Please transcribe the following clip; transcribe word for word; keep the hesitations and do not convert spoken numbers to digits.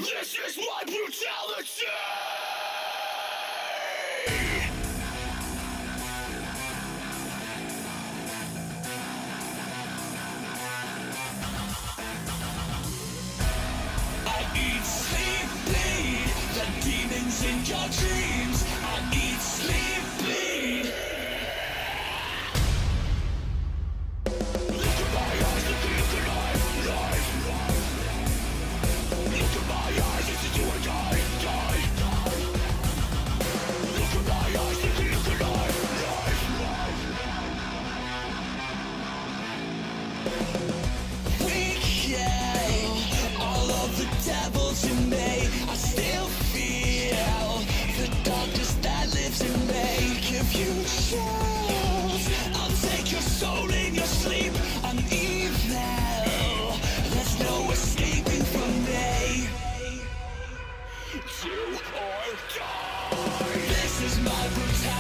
This is my brutality! I eat, sleep, bleed the demons in your dreams. I eat, sleep, bleed. Look at my eyes, look at, look at life, life, life. Look at my eyes, this is you and I, die, die. Look at my eyes, look at, look at life, life, life. Weak, yeah, all of the devils in me. I still feel the darkness that lives in me. Give you chills, I'll take your soul in your sleep. I'm evil, there's no escaping from me. Do or die. This is my brutality.